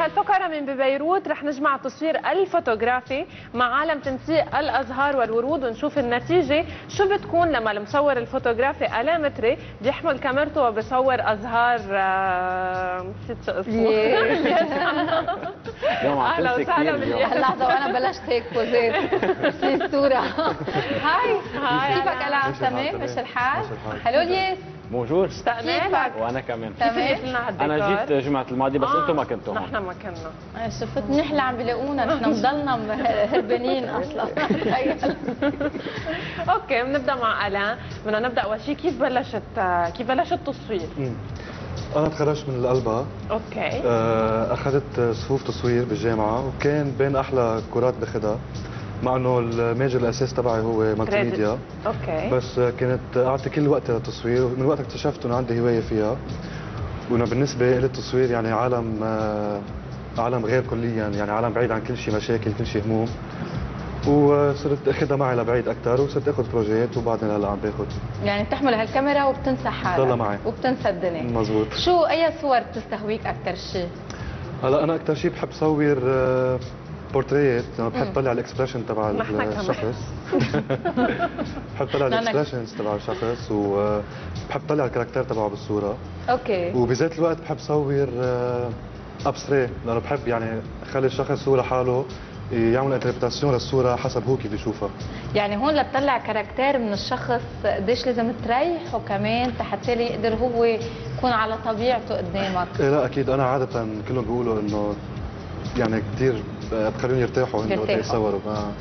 بهالفقرة من ببيروت رح نجمع تصوير الفوتوغرافي مع عالم تنسيق الأزهار والورود ونشوف النتيجة شو بتكون لما المصور الفوتوغرافي ألان متري بيحمل كاميرته وبصور أزهار نسيت اسمه. أهلا وسهلا باليوم. لحظة وأنا بلشت هيك بوزيت في الصورة. هاي كيفك ألان؟ تمام؟ مش الحال؟ حلو الياس؟ موجود. اشتقنا لك. وانا كمان. تمام. انا جيت جمعة الماضي بس انتم ما كنتوا هون. نحن ما كنا. شفت منيح اللي عم بيلاقونا، نحن مضلنا هربانين اصلا. اوكي بنبدا مع الان، بدنا نبدا اول شيء كيف بلش التصوير؟ انا تخرجت من القلبة. اوكي. اخذت صفوف تصوير بالجامعة وكان بين احلى كورات باخذها، مع انه الميجر الاساس تبعي هو مالتي ميديا. اوكي. بس كنت قعدت كل وقت للتصوير، ومن وقت اكتشفت انه عندي هوايه فيها، وانه بالنسبه لي التصوير يعني عالم غير كليا، يعني عالم بعيد عن كل شيء مشاكل كل شيء هموم، وصرت اخذها معي لبعيد اكثر، وصرت اخذ بروجيات وبعدين هلا عم باخذ. يعني بتحمل هالكاميرا وبتنسى حالك. ضلها معي وبتنسى الدنيا. مزبوط. شو اي صور بتستهويك اكثر شيء؟ هلا انا اكثر شيء بحب صور بورتريات، لما بحب طلع الاكسبرشن تبع الشخص. بحب طلع الاكسبرشنز تبع الشخص، وبحب طلع الكاركتير تبعه بالصوره. اوكي. وبذات الوقت بحب صور ابستري، لانه بحب يعني اخلي الشخص هو لحاله يعمل انتربريتاسيون للصوره حسب هو كيف يشوفها. يعني هون لتطلع كاركتير من الشخص قديش لازم تريحه كمان حتى يقدر هو يكون على طبيعته قدامك؟ لا اكيد، انا عاده كلهم بيقولوا انه يعني كثير بخليهم يرتاحوا انه يصوروا.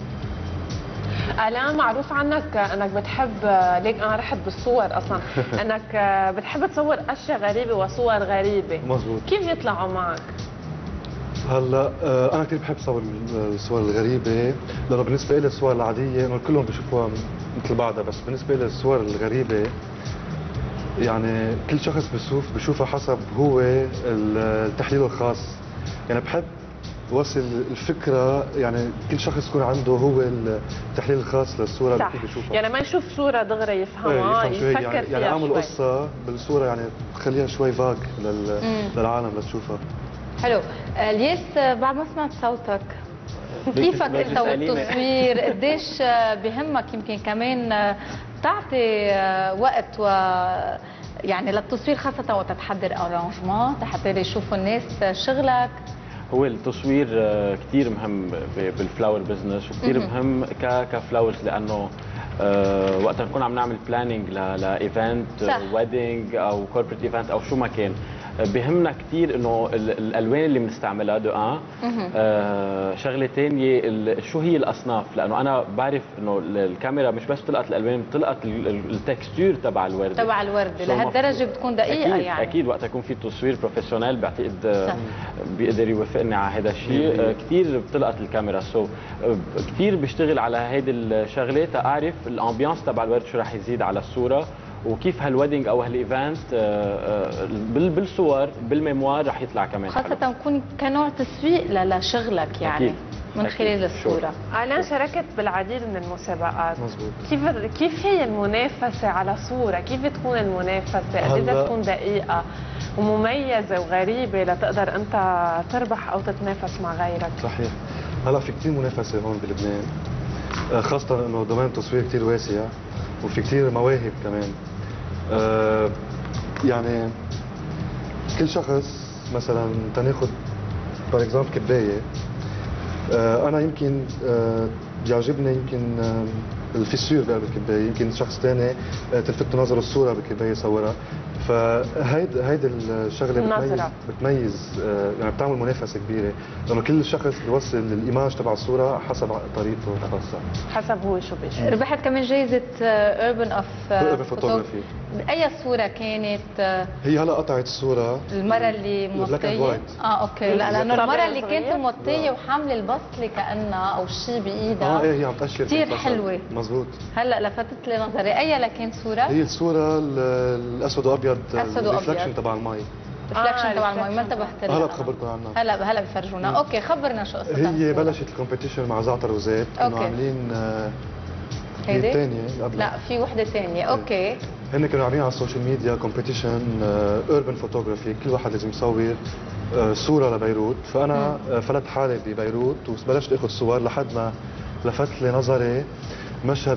آلان معروف عنك انك بتحب، ليك انا رحت بالصور اصلا انك بتحب تصور اشياء غريبه وصور غريبه. مزبوط. كيف يطلعوا معك؟ هلا انا كثير بحب صور الصور الغريبه، لانه بالنسبه لي الصور العاديه انه كلهم بيشوفوها مثل بعضها، بس بالنسبه لي الصور الغريبه يعني كل شخص بيشوفها حسب هو التحليل الخاص. يعني بحب وصل الفكره، يعني كل شخص يكون عنده هو التحليل الخاص للصوره اللي كيف بيشوفها. يعني ما يشوف صوره دغري يفهمها، يفكر يعني فيها يعني اعمل شوي. قصه بالصوره، يعني تخليها شوي فاج للعالم لتشوفها. حلو. الياس بعد ما سمعت صوتك كيفك انت والتصوير؟ قديش بهمك يمكن كمان تعطي وقت يعني للتصوير، خاصة وقت تحضر ارانجمون حتى يشوفوا الناس شغلك؟ هو التصوير كثير مهم بالفلاور بزنس، وكثير مهم كفلاورز، لانه وقت نكون عم نعمل بلاننج لايفنت ويدنج او كوربريت ايفنت او شو ما كان، بهمنا كثير انه الالوان اللي بنستعملها شغله ثانيه شو هي الاصناف، لانه انا بعرف انه الكاميرا مش بس بتلقط الالوان، بتلقط التكستور تبع الورده. لهالدرجه بتكون دقيقه. أكيد يعني اكيد وقت يكون في تصوير بروفيشنال بعتقد بيقدر يوافقني على هذا الشيء. كثير بتلقط الكاميرا، كثير بشتغل على هيدي الشغله تعرف الامبيانس تبع الورد شو راح يزيد على الصوره، وكيف هالويدنج او هالايفنت بالصور بالميموار رح يطلع كمان، خاصة تكون كنوع تسويق لشغلك يعني. أكيد. من خلال الصورة. آلان شاركت بالعديد من المسابقات. مزبوط. كيف هي المنافسة على صورة؟ كيف تكون المنافسة؟ قد ايه تكون دقيقة ومميزة وغريبة لتقدر انت تربح او تتنافس مع غيرك؟ صحيح. هلا في كثير منافسة هون بلبنان، خاصة انه دومين التصوير كثير واسع وفي كثير مواهب كمان. يعني كل شخص مثلا تناخذ بار اكزامبل كبايه، انا يمكن بيعجبني يمكن الفيسور بقلب الكبايه، يمكن شخص ثاني تلفت نظره الصوره بالكبايه يصورها، فهيدي الشغله بتميز يعني بتعمل منافسه كبيره، لانه كل شخص بيوصل الايماج تبع الصوره حسب طريقته الخاصه، حسب هو شو بيشوف. ربحت كمان جائزه اوربن فوتوغرافي. اي صوره كانت؟ هي هلا قطعت الصوره المره اللي مغطيه. اوكي. لا لانه المره اللي كانت مغطيه وحامله البصله كانها او شيء بايدها. ايه هي عم تاشر كثير حلوه. مزبوط. هلا لفتت لي نظري. اي لكن صوره؟ هي الصوره الاسود وابيض، الريفلكشن تبع المي. الريفلكشن تبع المي ما انتبهت لها. هلا بخبركم عنها. هلا بفرجونا. اوكي خبرنا شو قصتها. هي بلشت الكومبيتيشن مع زعتر وزيت، كانوا عاملين هيدي؟ الثانيه قبل. لا في وحده ثانيه. اوكي. هن كانوا عاملين على السوشيال ميديا كومبيتيشن اوربن فوتوغرافي، كل واحد لازم يصور صوره لبيروت. فانا فلت حالي ببيروت وبلشت اخذ صور لحد ما لفت لي نظري مشهد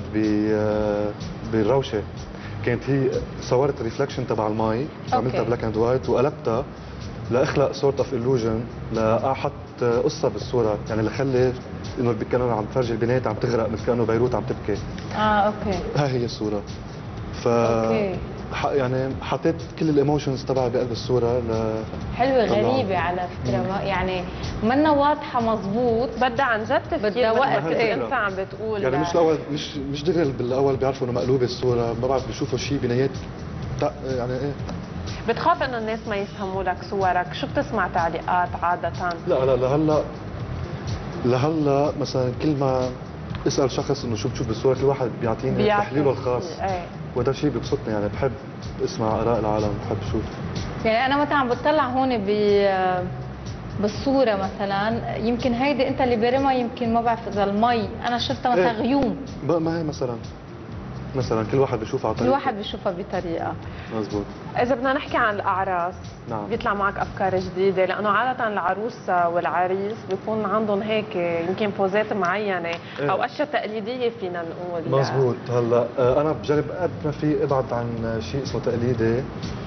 بالروشه. كانت هي صورت ريفلكشن تبع المي، عملتها بلاك اند وايت وقلبتها لاخلق سورت اوف illusion، لاحط قصه بالصوره، يعني لخلي انه كانوا عم تفرجي البنات عم تغرق مثل كانه بيروت عم تبكي. اوكي. هاي هي الصوره. اوكي. يعني حطيت كل الايموشنز تبعي بقلب الصوره حلوه غريبه على فكره، يعني منا واضحه مضبوط، بدها عن جد تفكير، بدها وقت. انت عم بتقول يعني مش الاول مش دغري بالاول بيعرفوا انه مقلوبه الصوره، ما بعرف بيشوفوا شيء بنيات يعني ايه. بتخاف انه الناس ما يفهموا لك صورك؟ شو بتسمع تعليقات عاده؟ لا لهلا مثلا كل ما اسال شخص انه شو بتشوف بالصوره، كل واحد بيعطيني تحليله الخاص. وهذا الشيء بيبسطني، يعني بحب اسمع اراء العالم، بحب اشوف. يعني انا مثلا عم بتطلع هون بالصوره مثلا، يمكن هيدي انت اللي برمها، يمكن ما بعرف اذا المي انا شفتها مثلا غيوم. ما هي مثلا كل واحد بيشوفها على طريقه، كل واحد بيشوفها بطريقه. مزبوط. اذا بدنا نحكي عن الاعراس، نعم، بيطلع معك افكار جديده، لانه عاده العروس والعريس بيكون عندهم هيك يمكن بوزات معينه او اشياء تقليديه فينا نقول. مزبوط. هلا انا بجرب قد ما في ابعد عن شيء اسمه تقليدي.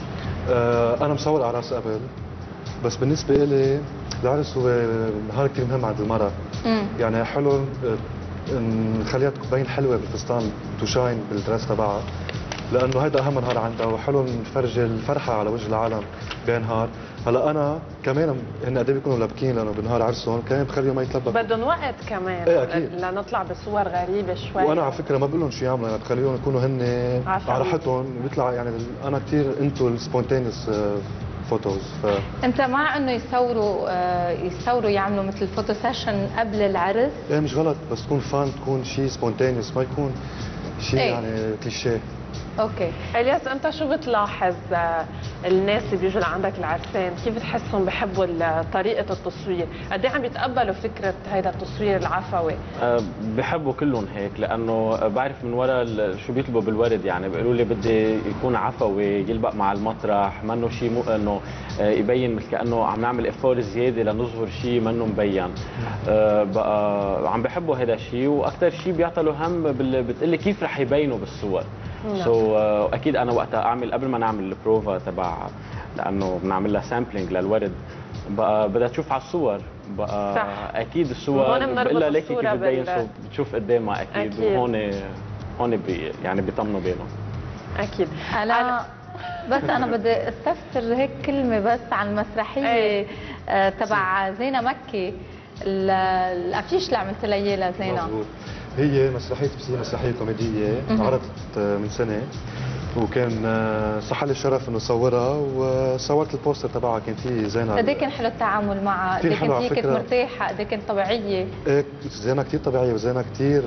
انا مصور اعراس قبل، بس بالنسبه لي العرس هو نهار كثير مهم عند المراه. يعني حلو نخليها تبين حلوه بالفستان، توشاين بالدرس تبعها، لانه هيدا اهم نهار عندها، وحلو نفرجي الفرحه على وجه العالم بنهار. هلا انا كمان هن قد ايه بيكونوا لابكين، لانه بنهار عرسهم كمان بخليهم ما يتلبكوا، بدهم وقت كمان. اكيد لنطلع بصور غريبه شوي. وانا على فكره ما بقول لهم شو يعملوا، يعني بخليهم يكونوا هن على راحتهم وبيطلع. يعني انا كثير انتو السبونتينيوس فوتوز. انت مع انه يصوروا يعملوا مثل فوتو سيشن قبل العرس؟ ايه مش غلط، بس تكون فان، تكون شيء سبونتينيوس، ما يكون شيء يعني كليشيه. اوكي. الياس، انت شو بتلاحظ الناس اللي بيجوا لعندك العرسان كيف بتحسهم بحبوا طريقه التصوير؟ قد ايه عم بيتقبلوا فكره هيدا التصوير العفوي؟ بحبوا كلهم هيك، لانه بعرف من ورا شو بيطلبوا بالورد. يعني بيقولوا لي بدي يكون عفوي، يلبق مع المطرح، منه شيء انه يبين مثل كانه عم نعمل افور زياده لنظهر شيء منه مبين. بقى عم بحبوا هذا الشيء، واكثر شيء بيعطلوا هم بتقلي كيف رح يبينوا بالصور. اكيد انا وقتها اعمل قبل ما نعمل البروفا تبع، لانه بنعمل لها سامبلينج للورد، بقى بدها تشوف على الصور بقى. صح. اكيد الصور بقول لها ليكي كيف بتبين بتشوف قدامها اكيد. وهون يعني بيطمنوا بينهم. اكيد. انا بدي استفسر هيك كلمه بس عن المسرحيه تبع زينه مكي، الافيش اللي عملت لها اياه لزينه. مظبوط. هي مسرحيه كوميديه عرضت من سنه، وكان صح لي الشرف انه صورها، وصورت البوستر تبعها. كانت هي زينه. قد ايه كان حلو التعامل معها؟ قد ايه كانت مرتاحه؟ قد ايه كانت طبيعيه؟ ايه زينه كثير طبيعيه، وزينه كثير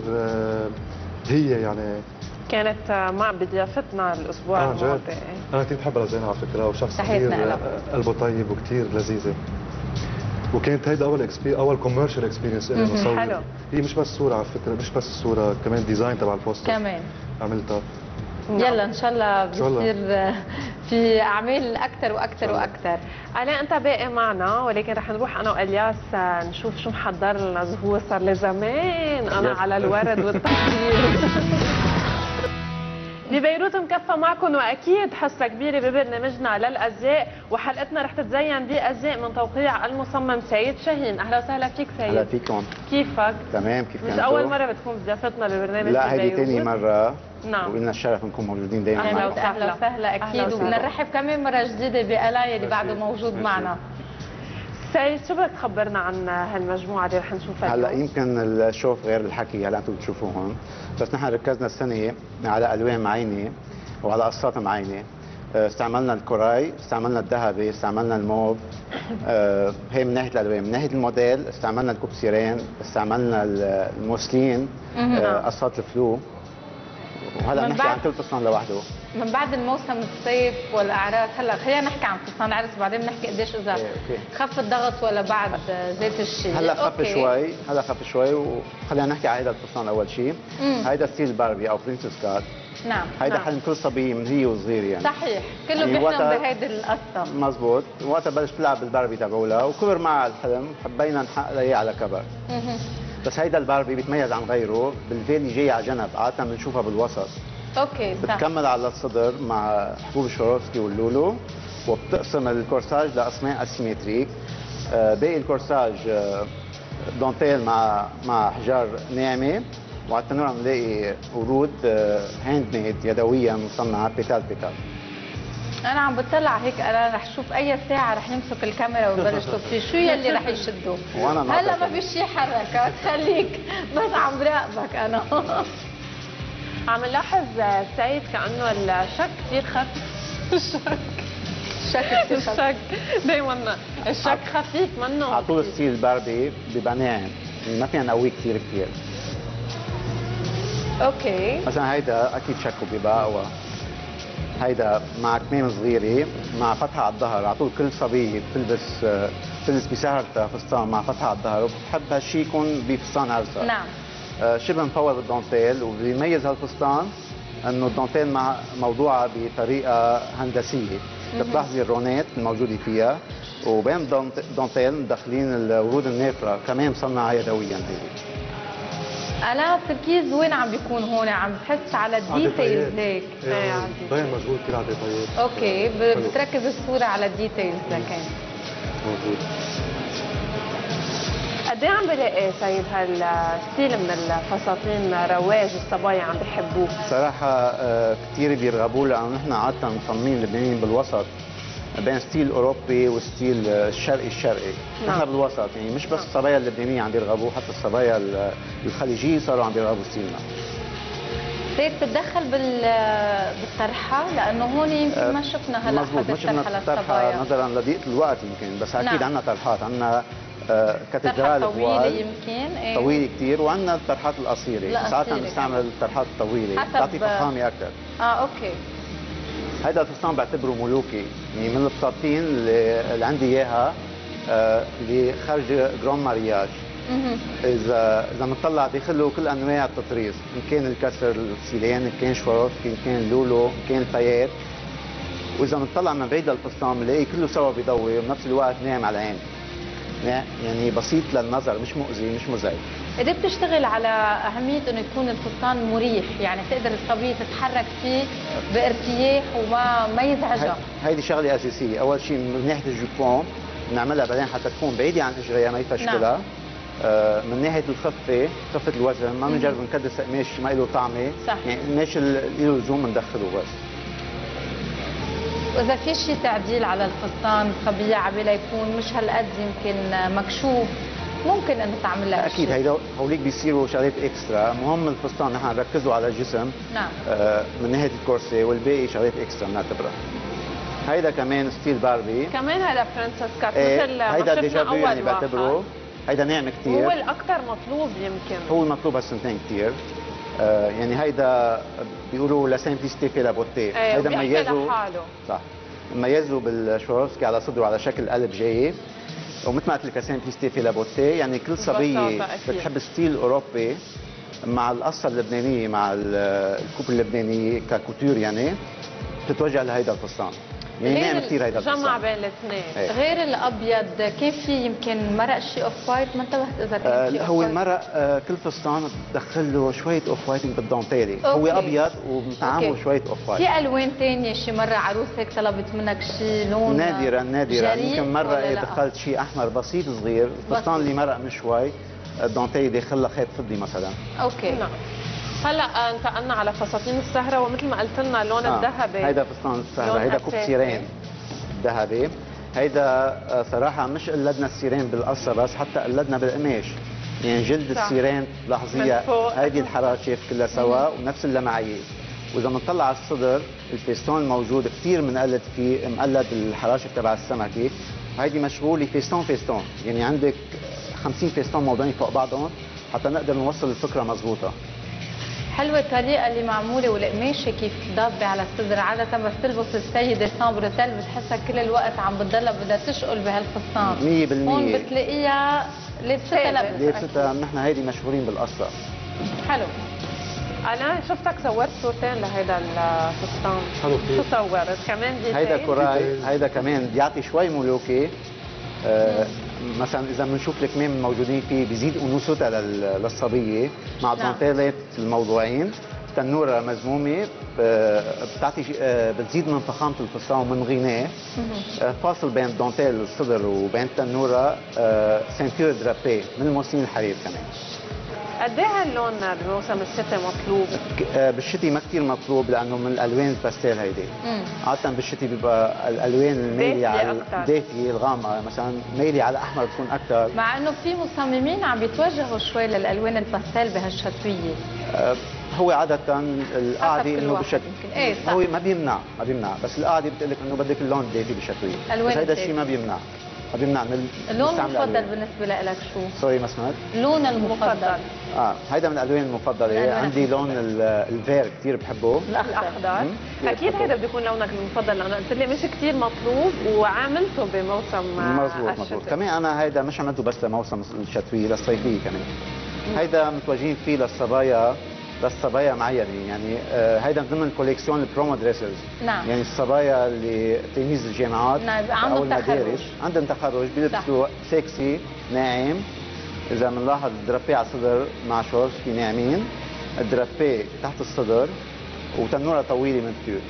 هي يعني كانت مع بضيافتنا الاسبوع الماضي. انا كثير بحبها زينه على فكره، وشخص كثير قلبه طيب وكثير لذيذه. وكانت هيدا اول كوميرشال اكسبيرينس لي مصور. حلو. هي مش بس صوره على فكره، مش بس الصوره، كمان ديزاين تبع البوستر كمان عملتها. يلا ان شاء الله بصير في اعمال اكثر واكثر واكثر. علاء انت باقي معنا، ولكن رح نروح انا والياس نشوف شو محضر لنا زهور. صار لي زمان انا على الورد والتصوير. ببيروت مكفى معكم، واكيد حصه كبيره ببرنامجنا للازياء، وحلقتنا رح تتزين بازياء من توقيع المصمم سيد شاهين. اهلا وسهلا فيك سيد. اهلا فيكم. كيفك؟ تمام. كيف مش اول مره بتكون بضيافتنا ببرنامج؟ لا هيدي ثاني مره. نعم. ولنا الشرف نكون موجودين دائما معكم. اهلا وسهلا اكيد، وبنرحب كمان مره جديده بألاين اللي بعده موجود معنا. سيد شو بدك تخبرنا عن هالمجموعه اللي رح نشوفها هلا؟ يمكن الشوف غير الحكي هلا انتم بتشوفوه هون، بس نحن ركزنا السنه على الوان معينه وعلى قصات معينه. استعملنا الكوراي، استعملنا الذهبي، استعملنا الموب. هي من ناحيه الالوان. من ناحيه الموديل استعملنا الكوبسيرين، استعملنا الموسلين، قصات الفلو. وهلا نحكي عن كل قصه لوحده. من بعد الموسم الصيف والاعراس، هلا خلينا نحكي عن فستان عرس بعدين بنحكي قديش اذا خف الضغط ولا بعد ذات الشيء. هلا خف شوي وخلينا نحكي على هذا الفستان اول شيء. هيدا ستيل باربي او برنسس كات. نعم. هيدا حلم كل صبيه من هي وصغيره يعني. صحيح، كله بيحلم بهيدي القصه. مزبوط، وقتها بلش تلعب بالباربي تبعولها وكبر معها الحلم، حبينا نحقق اياه على كبر. بس هيدا الباربي بيتميز عن غيره بالفيل جاي على جنب، عاده بنشوفها بالوسط. اوكي صح. بتكمل على الصدر مع حبوب الشوروفسكي واللولو، وبتقسم الكورساج لقسمين اسيمتريك. باقي الكورساج دونتيل مع احجار ناعمه، وعلى التنور بنلاقي ورود هاند ميد يدويا مصنعه بيتال. انا عم بطلع هيك، انا رح شوف اي ساعه رح يمسك الكاميرا ويبلش تصوير، شو يلي رح يشده؟ هلا ما في شي حركات، خليك بس عم براقبك انا. عم نلاحظ سعيد كانه الشك كثير خف. الشك دائما الشك خفيف منه. على طول ستيل باربي بيبقى ناعم، ما فينا نقويه كثير. اوكي. مثلا هيدا اكيد شكه بيبقى اقوى. هيدا مع كمام صغيره مع فتحه على الظهر، على طول كل صبيه بتلبس بسهرتها فستان مع فتحه على الظهر، وبتحب هالشيء يكون بفستان عرسها. نعم. شبه مفوض بالدونتيل، واللي بيميز هالفستان انه الدونتيل موضوعه بطريقه هندسيه. بتلاحظي الرونات الموجوده فيها، وبين الدونتيل مدخلين الورود النافره كمان مصنعه يدويا. ألا التركيز وين عم بيكون هون؟ عم بحس على الديتيلز هيك. باين مجهود كل على الديتيلز. اوكي، بتركز الصورة على الديتيلز لكن. مظبوط. قد ايه عم بلاقي سيد هالستيل من الفساتين رواج الصبايا عم بيحبوه؟ صراحة كثير بيرغبوه، لأنه نحن عادة مصممين لبنانيين بالوسط بين ستيل أوروبي وستيل الشرقي. نحن بالوسط، يعني مش بس الصبايا اللبنانية عم بيرغبوه، حتى الصبايا الخليجية صاروا عم بيرغبوا ستيلنا. سيد بتدخل بالطرحة؟ لأنه هون يمكن ما شفنا هلا حدا طرحة للصبايا نظرا لضيق الوقت يمكن، بس أكيد عندنا طرحات. عندنا كاتدرال طويلة يمكن طويلة كثير، وعندنا الطرحات القصيرة. ساعات بنستعمل الطرحات الطويلة بتعطي فخامة أكثر. اوكي. هذا الفستان بعتبره ملوكي، يعني من البساطين اللي عندي اياها اللي خارج جرون مارياج. اذا بنطلع داخله كل انواع التطريز، ان كان الكسر السيلان، ان كان شواروفسكي، ان كان لولو، ان كان الفايات. واذا بنطلع من بعيد للفستان بنلاقي كله سوا بيضوي، وبنفس الوقت ناعم على العين. يعني بسيط للنظر، مش مؤذي، مش مزعج. قدرت تشتغل على أهمية إنه يكون الفستان مريح، يعني تقدر الصبية تتحرك فيه بارتياح وما يزعجها. هيدي شغلة أساسية. أول شيء من ناحية الجوبون بنعملها بعدين حتى تكون بعيدة عن إجريها ما يفشكلها. من ناحية خفة الوزن ما بنجرب نكدس قماش ما له طعمة. صح. يعني قماش له لزوم بندخله بس. وإذا في شيء تعديل على الفستان الصبية عبالها يكون مش هالقد يمكن مكشوف، ممكن انه تعمل لها اكيد. هيدا هوليك بيصيروا شغلات اكسترا. مهم الفستان نحن نركزوا على الجسم. نعم. من ناحيه الكورسي، والباقي شغلات اكسترا بنعتبرها. هيدا كمان ستيل باربي. كمان هذا برنسس كات مثل هيدا ديجافو يعني بعتبره. هيدا ناعم كثير، هو الاكثر مطلوب يمكن. هو المطلوب هالسنتين كثير. يعني هيدا بيقولوا لا سامبليستي في لا بوتي. هيدا مميزه لحاله. صح، مميزه بالشواروفسكي على صدره على شكل قلب جاي، ومثل ما قلت لك سامبليستي في لا بوتي. يعني كل صبيه بتحب ستيل اوروبي مع القصه اللبنانيه، مع الكوب اللبنانيه ككوتور، يعني بتتوجه لهيدا الفستان. يعني ناعم كثير هيدا الفستان. جمع بين الاثنين. غير الابيض كان في يمكن مرق شيء اوف وايت، ما انتبهت اذا كان في هو المرق كل فستان بتدخل له شويه اوف وايتنج بالدونتيلي. هو ابيض ومتعامل شويه اوف وايت. في الوان ثانيه شي مره عروس هيك طلبت منك شيء لون نادرا يمكن مره دخلت شيء احمر بسيط صغير. الفستان اللي مرق من شوي الدونتيلي داخل له خيط فضي مثلا. اوكي. نعم. هلا انتقلنا على فساتين السهره، ومثل ما قلت لنا اللون الذهبي. هيدا فستان السهره، هيدا كوب سيرين ذهبي. هيدا صراحه مش قلدنا السيرين بالقصه بس، حتى قلدنا بالقماش. يعني جلد السيرين لاحظيها، هيدي الحراشف كلها سوا ونفس اللمعيه. واذا بنطلع على الصدر الفيستون الموجود كثير بنقلد فيه، مقلد الحراشف تبع السمكه. هيدي مشغوله فيستون، يعني عندك 50 فيستون موضوعين فوق بعضهم حتى نقدر نوصل الفكره مضبوطه. حلوة الطريقة اللي معمولة والقماشة كيف ضابة على الصدر. عادة بس تلبس السيدة سامبروتيل بتحسها كل الوقت عم بتضلها بدها تشقل بهالفستان. 100% هون بتلاقيها لابستها نحن هيدي مشهورين بالقصة. حلو. أنا شفتك صورت صورتين لهيدا الفستان. حلو كثير. شو صورت؟ كمان ديتيل؟ هيدا كوراي، هيدا كمان بيعطي شوي ملوكي. مثلا اذا بنشوف الكمام الموجودين فيه بيزيد انوثتها للصبيه مع الدانتيلات الموضوعين. تنوره مزمومه بتعطي بتزيد من فخامه الفستان ومن غناه. فاصل بين الدانتيل الصدر وبين التنوره سنتير درابي من الموسمين الحرير كمان. قد ايه هاللون بموسم الشتاء مطلوب؟ بالشتي ما كثير مطلوب لانه من الالوان الباستيل هيدي. عاده بالشتي بيبقى الالوان المايله على الدافيه الغامقه، مثلا مايله على الاحمر بتكون اكثر. مع انه في مصممين عم بيتوجهوا شوي للالوان الباستيل بهالشتويه. هو عاده القاعده انه بالشتوي ايه صح. هو ما بيمنع بس القاعده بتقول لك انه بدك اللون الدافي بالشتويه، بس هذا الشيء ما بيمنع من اللون المفضل بالنسبه لك شو؟ سوري ما سمعت؟ اللون المفضل. هيدا من الالوان المفضله. عندي لون الفير كثير بحبه. الاخضر. اكيد هيدا بده يكون لونك المفضل لانه قلت لي مش كثير مطلوب وعملته بموسم مزبوط. كمان انا هيدا مش عملته بس لموسم الشتويه، للصيفيه كمان. هيدا متوجهين فيه للصبايا معينه، يعني هيدا ضمن الكوليكسيون البرومو دريسز. نعم. يعني الصبايا اللي تلاميذ الجامعات او المدارس عندهم تخرج بيلبسوا سكسي ناعم. اذا بنلاحظ الدرابيه على الصدر مع شورت في ناعمين، الدرابيه تحت الصدر وتنوره طويله من التيول.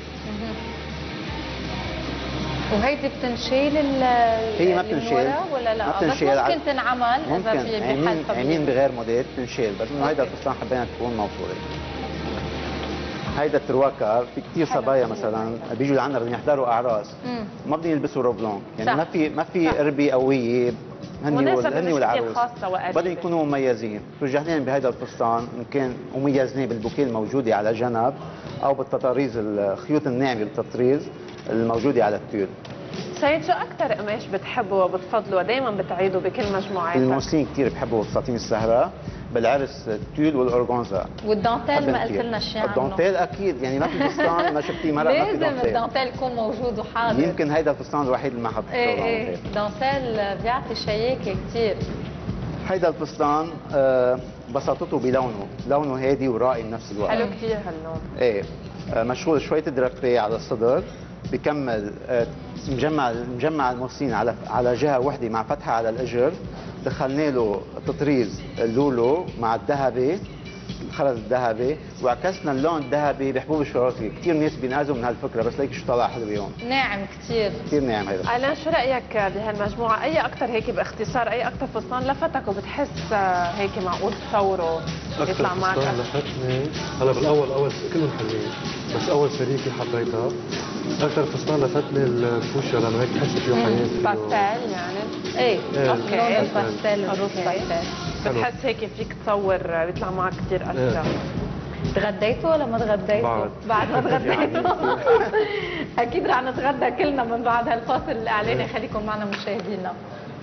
وهيدي بتنشيل هي ما بتنشيل ولا لا؟ ما بتنشيل. بس ممكن تنعمل اذا في بحال عاملين بغير موديل بتنشيل، بس انه هيدا الفستان حبينا تكون موصوله. هيدا الترواكر في كثير صبايا مثلا بيجوا لعنا بدهم يحضروا اعراس ما بدهم يلبسوا روب لونج، يعني ما في قربه قويه. هني والعروس بدهم يكونوا مميزين. توجه لهم بهيدا الفستان ان كان مميزين بالبوكيه الموجوده على جنب او بالتطاريز الخيوط الناعمه بالتطريز الموجوده على التيول. سيد شو اكثر قماش بتحبه وبتفضله ودائما بتعيده بكل مجموعاتك؟ الموسلين كثير بحبوا الساتين السهره، بالعرس التيول والاورغانزا. والدانتيل ما قلت لنا شيء عنه. الدانتيل اكيد، يعني ما في فستان ما شفتيه مره ما في دانتيل. لازم الدانتيل يكون موجود وحاضر. يمكن هيدا الفستان الوحيد اللي ما حط ايه دانتيل بيعطي شياكه كثير. هيدا الفستان بساطته بلونه، لونه هادي ورائي بنفس الوقت. حلو كثير هاللون. ايه مشغول شويه درابيه على الصدر، بكمل مجمع الموسين على جهه وحده مع فتحه على الاجر. دخلنا له تطريز اللولو مع الذهبي، الخرز الذهبي، وعكسنا اللون الذهبي بحبوب الشرطي. كثير ناس بينقذوا من هالفكره، بس ليك شو طلع حلو اليوم. ناعم كثير ناعم هيدا. ألان شو رايك بهالمجموعه؟ اي اكثر هيك باختصار اي اكثر فستان لفتك وبتحس هيك معقول تصوره يطلع معك؟ اكثر فستان لفتني هلا بالاول كلهم حلوين، بس اول شريكه حبيتها. اكثر فستان لفتني الفوشيا لانه هيك بحس فيه حياه. باستيل يعني؟ ايه اوكي. لون الباستيل الروز باستيل بتحس هيك فيك تصور بيطلع معك كثير اسرع. تغديتوا ولا ما تغديتوا؟ بعد ما تغديتوا. اكيد رح نتغدى كلنا من بعد هالفاصل الاعلاني. خليكم معنا مشاهدينا.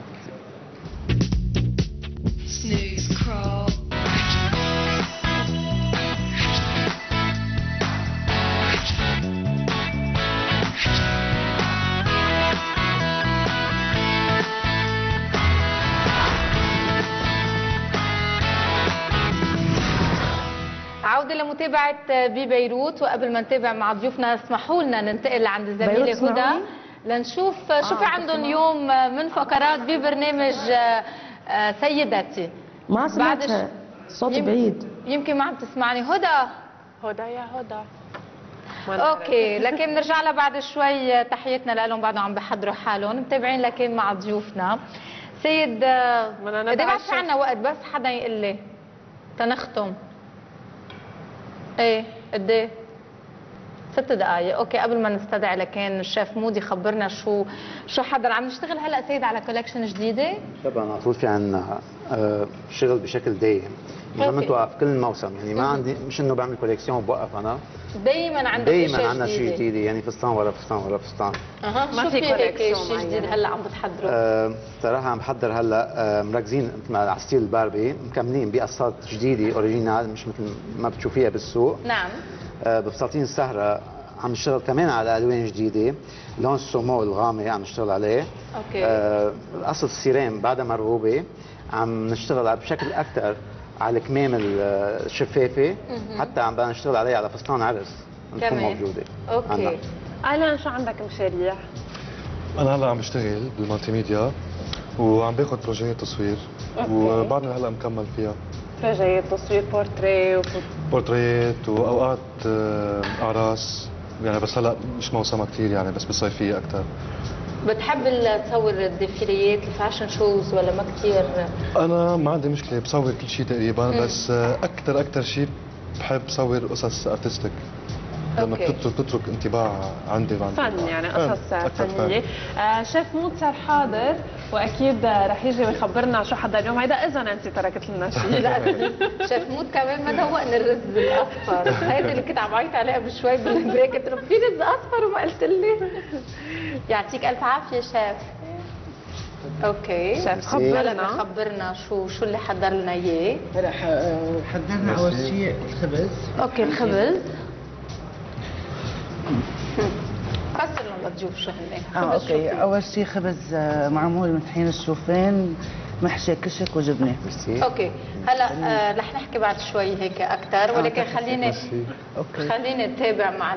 عودة لمتابعة ببيروت، وقبل ما نتابع مع ضيوفنا اسمحوا لنا ننتقل لعند الزميلة هدى لنشوف شو في عندهم اليوم من فقرات ببرنامج سيداتي. ما سمعتها، صوتي بعيد. يمكن ما عم تسمعني هدى. يا هدى. اوكي، لكن بنرجع لها بعد شوي. تحياتنا لهم، بعدهم عم بحضروا حالهم. متابعين لكن مع ضيوفنا. سيد قد ايه بعد في عنا وقت؟ بس حدا يقول لي تنختم. ايه قد ايه؟ 6 دقائق. اوكي، قبل ما نستدعي لكان الشيف مودي خبرنا شو حضر. عم نشتغل هلا سيد على كولكشن جديده؟ طبعا على طول في عندنا شغل بشكل دايم، مش عم نتوقف كل موسم، يعني ما عندي مش انه بعمل كوليكسيون وبوقف انا، دايما عندك دايما عندنا شيء جديد، يعني فستان ورا فستان ورا فستان. ما في كوليكسيون شيء جديد هلا عم بتحضره؟ صراحه عم بحضر هلا، مركزين على ستيل الباربي، مكملين بقصات جديده اوريجينال مش مثل ما بتشوفيها بالسوق. نعم. بفساتين السهره عم نشتغل كمان على الوان جديده، لون السومو الغامق عم نشتغل عليه. اوكي. قصه السيرام بعدها مرغوبه، عم نشتغل بشكل اكثر على الكمام الشفافه، حتى عم بدنا نشتغل عليها على فستان عرس تكون موجوده. اوكي. ألان شو عندك مشاريع؟ انا هلا عم بشتغل بالمالتي ميديا وعم باخذ بروجيات تصوير، وبعدني هلا مكمل فيها. بروجيات تصوير بورتريه بورتريات واوقات اعراس، يعني بس هلا مش موسمها كثير يعني، بس بالصيفيه اكثر. بتحب تصور الديفيليات الفاشن شوز ولا ما كثير؟ انا ما عندي مشكله، بصور كل شيء تقريبا، بس اكثر شيء بحب صور قصص ارتستيك، لما تترك انطباع عندي فن، يعني قصص فنيه. شيف مود صار حاضر واكيد رح يجي ويخبرنا شو حضر اليوم. هيدا اذا انت تركت لنا شيء. لا شيف مود كمان ما دوقنا الرز الاصفر، هيدا اللي كنت عم بعيط عليه قبل شوي بالبريك، قلت له في رز اصفر وما قلت لي. يعطيك الف عافيه شيف. اوكي شيف خبرنا شو اللي حضر لنا اياه. هلا حضرنا اول شيء الخبز. اوكي الخبز فسر لهم لتشوف شو هن. اوكي اول شيء خبز معمول من طحين الشوفان محشي كشك وجبنه. اوكي هلا رح نحكي بعد شوي هيك اكثر، ولكن خليني نتابع مع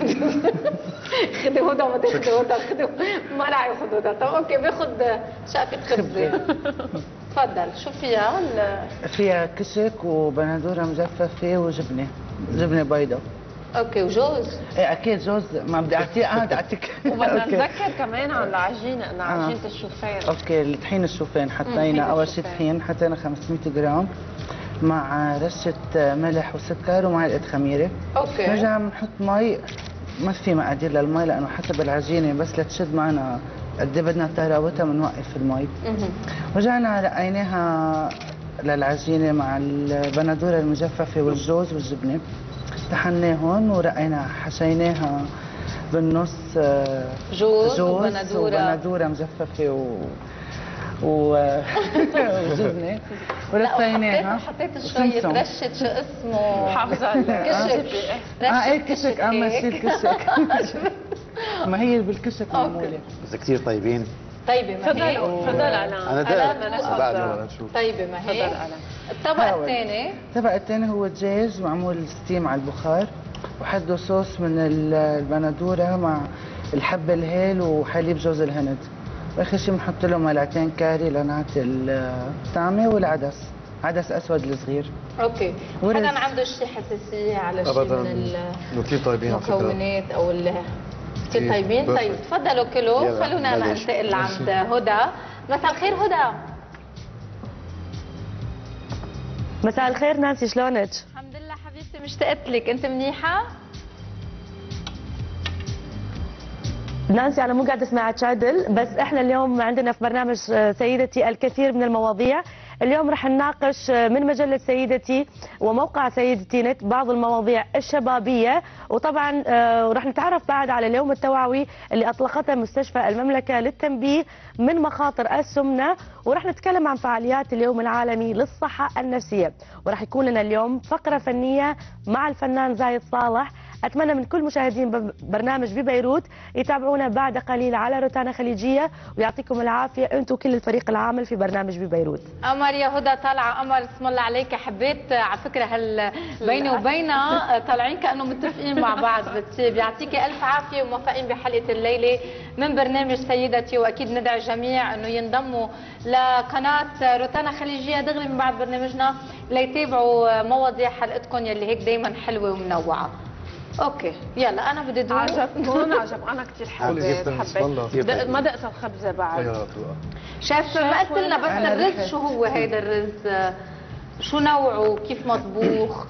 خذي هدى وما تاخذي هدى، خذي ما رح ياخذ هدى. طب اوكي باخذ شقفه خبزه. تفضل. شو فيها؟ فيها كشك وبندوره مجففه وجبنه بيضاء. اوكي وجوز؟ ايه اكيد جوز، ما بدي اعطيه بدي اعطيك. وبدنا نذكر كمان عن العجينه، عجينه الشوفان. اوكي الطحين الشوفان حطينا اول شيء طحين، حطينا 500 جرام مع رشه ملح وسكر ومعلقه خميره. اوكي نرجع بنحط مي، ما في مقادير للمي لانه حسب العجينه، بس لتشد معنا قد ايه بدنا طراوتها بنوقف المي. رجعنا رقيناها للعجينه مع البندوره المجففه والجوز والجبنه، طحناهم ورقيناها، حشيناها بالنص جوز وبندوره مجففه وجبنه ورصيناها. حطيت شويه رشه شو اسمه حافظه الكشك. ايه كشك، ماشي الكشك. ما هي بالكشك معموله. بس كثير طيبين. طيبه ما هي؟ تفضل انا طيبه ما هي؟ الطبق الثاني هو دجاج معمول ستيم على البخار، وحده صوص من البندوره مع الحب الهيل وحليب جوز الهند، واخر شيء بنحط له ملعقتين كاري لنعطي الطعمه، والعدس عدس اسود الصغير. اوكي حدا عنده شيء حساسيه على شيء من كثير طيبين المكونات او كثير طيبين؟ طيب تفضلوا كلوا، خلونا ننتقل عند هدى. مساء الخير هدى. مساء الخير نانسي، شلونك؟ الحمد لله حبيبتي، مشتقت لك، انت منيحه؟ نانسي انا مو قاعده اسمعك عدل، بس احنا اليوم عندنا في برنامج سيدتي الكثير من المواضيع. اليوم رح نناقش من مجله سيدتي وموقع سيدتي نت بعض المواضيع الشبابيه، وطبعا رح نتعرف بعد على اليوم التوعوي اللي اطلقته مستشفى المملكه للتنبيه من مخاطر السمنه، ورح نتكلم عن فعاليات اليوم العالمي للصحه النفسيه، ورح يكون لنا اليوم فقره فنيه مع الفنان زايد صالح. اتمنى من كل مشاهدين برنامج ببيروت يتابعونا بعد قليل على روتانا خليجيه، ويعطيكم العافيه انتم كل الفريق العامل في برنامج ببيروت. قمر يا هدى، طالعه قمر، اسم الله عليك. حبيت على فكره بيني وبينها طالعين كانه متفقين مع بعض، بس بيعطيكي الف عافيه وموفقين بحلقه الليله من برنامج سيدتي، واكيد ندعي الجميع انه ينضموا لقناه روتانا خليجيه دغري من بعد برنامجنا ليتابعوا مواضيع حلقتكم يلي هيك دائما حلوه ومنوعه. اوكي يلا انا بدي ادوق. عجب انا كثير حبيت ما دقت الخبزه بعد. شايف ما قلت لنا بس الرز شو هو هيدا الرز؟ شو نوعه؟ كيف مطبوخ؟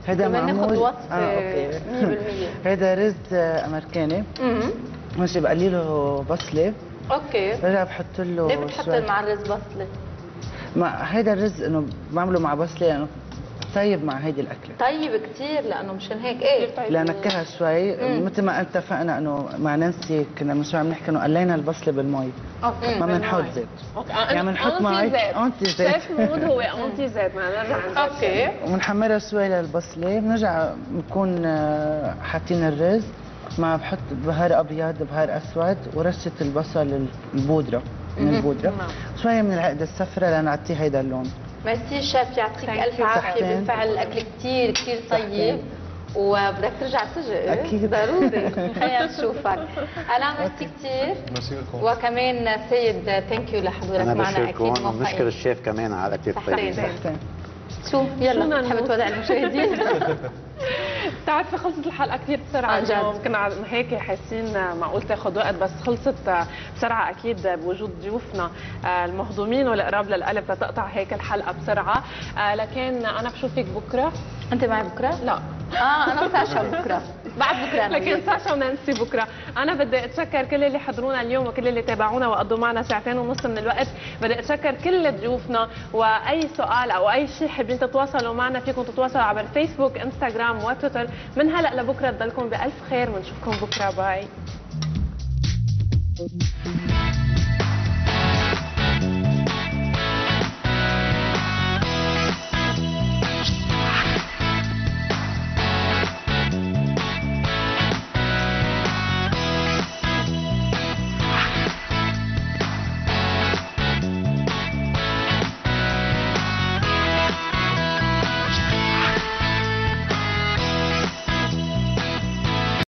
هذا معمول ناخذ وصفه اوكي 100%. هذا رز امريكاني ماشي بقلي له بصله اوكي. برجع بحط له ليه بتحط مع الرز بصله؟ مع هيدا الرز انه بعمله مع بصله لانه طيب مع هيدي الاكله. طيب كثير لانه مشان هيك ايه لنكهها شوي مثل ما اتفقنا انه مع نانسي كنا من شوي عم نحكي انه قلينا البصله بالمي. اوكي. ما بنحط زيت. يعني بنحط مي انتي زيت. شيف مود هو انتي زيت ما نرجع. اوكي. وبنحمرها شوي للبصله بنرجع بنكون حاطين الرز مع بحط بهار ابيض بهار اسود ورشه البصل البودره من البودره شويه من العقد الصفراء لنعطيه هيدا اللون. ميرسي شيف يعطيك الف عافيه. بالفعل الاكل كثير كثير طيب وبدك ترجع تجي. اكيد ضروري. خلينا نشوفك. ألان ميرسي كثير. وكمان سيد ثانك يو لحضورك معنا اكيد موفقين. ونشكر الشيف كمان على الاكل الطيب. شو يلا بتحب تودع المشاهدين؟ بتعرفي خلصت الحلقه كثير بسرعه اليوم. كنا هيك حاسين معقول تاخذ وقت بس خلصت بسرعه اكيد بوجود ضيوفنا المهضومين والقراب للقلب لتقطع هيك الحلقه بسرعه. لكن انا بشوفك بكره. انت معي بكره؟ لا انا وساشا بكره. بعد بكره لكن ساشا ونانسي بكره. انا بدي اتشكر كل اللي حضرونا اليوم وكل اللي تابعونا وقضوا معنا ساعتين ونص من الوقت. بدي اتشكر كل ضيوفنا واي سؤال او اي شيء حابين تتواصلوا معنا فيكم تتواصلوا عبر فيسبوك انستغرام وتويتر. من هلا لبكره تضلكم بالف خير ونشوفكم بكره. باي.